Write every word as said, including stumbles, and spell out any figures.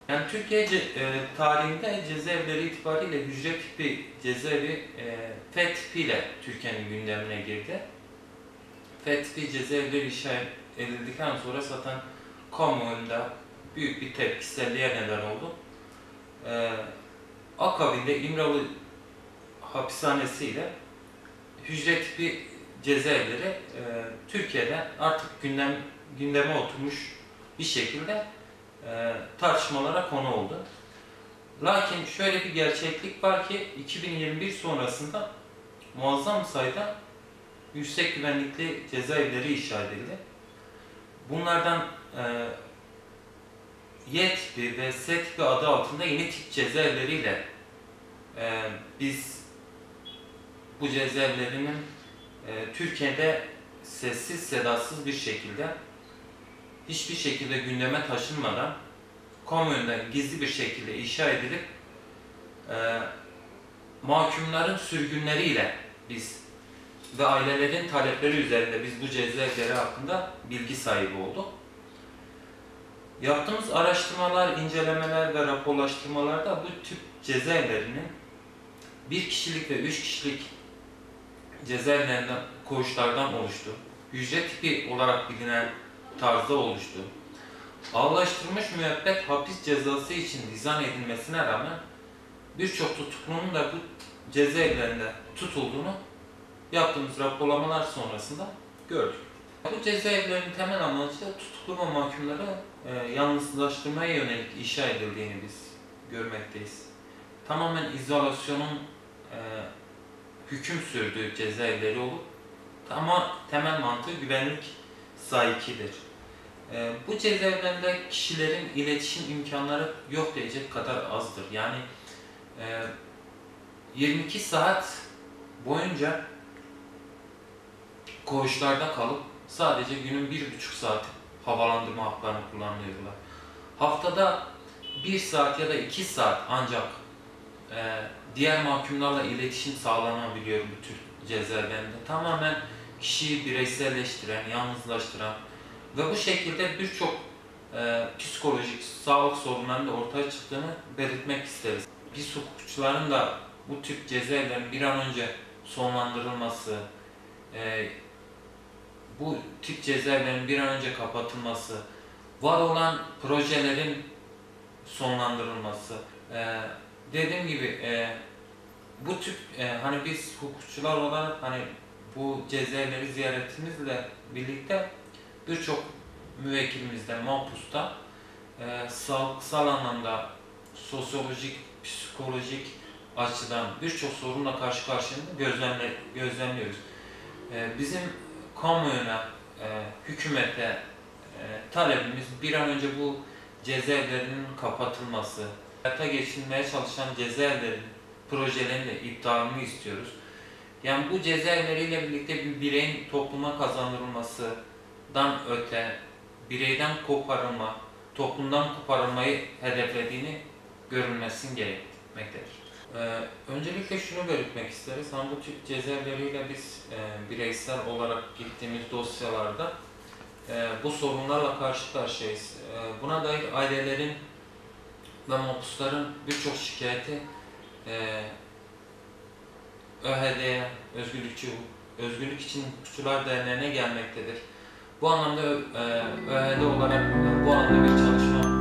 Yani Türkiye ce, e, tarihinde cezaevleri itibariyle hücre tipi cezaevi e, F tipiyle Türkiye'nin gündemine girdi. F tipi cezaevleri inşa edildikten sonra zaten kamuoyunda büyük bir tepkiselliğe neden oldu. E, akabinde İmralı hapishanesi ile hücre tipi cezaevleri e, Türkiye'de artık gündem gündeme oturmuş bir şekilde e, tartışmalara konu oldu. Lakin şöyle bir gerçeklik var ki iki bin yirmi bir sonrasında muazzam sayıda yüksek güvenlikli cezaevleri inşa edildi. Bunlardan e, Y tipi ve S tipi adı altında yeni tip cezaevleriyle e, biz bu cezaevlerinin e, Türkiye'de sessiz sedasız bir şekilde hiçbir şekilde gündeme taşınmadan kamuoyundan gizli bir şekilde inşa edilip e, mahkumların sürgünleriyle biz ve ailelerin talepleri üzerinde biz bu cezaevleri hakkında bilgi sahibi olduk. Yaptığımız araştırmalar, incelemeler ve raporlaştırmalarda bu tip cezaevlerinin bir kişilik ve üç kişilik cezaevlerinden, koğuşlardan oluştu. Hücre tipi olarak bilinen tarzda oluştu. Ağırlaştırılmış müebbet hapis cezası için dizayn edilmesine rağmen birçok tutuklunun da bu cezaevlerinde tutulduğunu yaptığımız raporlamalar sonrasında gördük. Bu cezaevlerinin temel amacı tutuklu ve mahkumları e, yalnızlaştırmaya yönelik inşa edildiğini biz görmekteyiz. Tamamen izolasyonun e, hüküm sürdüğü cezaevleri olup ama temel mantığı güvenlik sahikidir. E, bu cezaevlerinde kişilerin iletişim imkanları yok diyecek kadar azdır. Yani e, yirmi iki saat boyunca koğuşlarda kalıp sadece günün bir buçuk saat havalandırma haklarını kullanıyorlar. Haftada bir saat ya da iki saat ancak e, diğer mahkumlarla iletişim sağlanabiliyor bu tür cezaevlerinde. Tamamen kişiyi bireyselleştiren, yalnızlaştıran ve bu şekilde birçok e, psikolojik, sağlık sorunlarının da ortaya çıktığını belirtmek isteriz. Biz hukukçuların da bu tip cezaevlerin bir an önce sonlandırılması, e, bu tip cezaevlerin bir an önce kapatılması, var olan projelerin sonlandırılması, e, dediğim gibi e, bu tip e, hani biz hukukçular olarak hani bu cezaevleri ziyaretimizle birlikte birçok müvekkilimizde, mahpusta e, sağlıksal anlamda, sosyolojik, psikolojik açıdan birçok sorunla karşı karşıya gözlemle, gözlemliyoruz. E, bizim kamuoyuna, e, hükümete e, talebimiz bir an önce bu cezaevlerinin kapatılması, hayata geçirilmeye çalışan cezaevlerin projelerinin de iptalini istiyoruz. Yani bu cezaevleriyle birlikte bir bireyin topluma kazandırılmasından öte, bireyden koparılma, toplumdan koparılmayı hedeflediğini görülmesini gerekmektedir. Ee, öncelikle şunu belirtmek isteriz. Hani bu tip cezaevleriyle biz e, bireysel olarak gittiğimiz dosyalarda e, bu sorunlarla karşı karşıyayız. E, buna dair ailelerin ve mahpusların birçok şikayeti e, ÖHD'ye, Özgürlükçü, Özgürlük için Hukukçular Derneği'ne gelmektedir. Bu anlamda e, ÖHD olarak bu alanda bir çalışma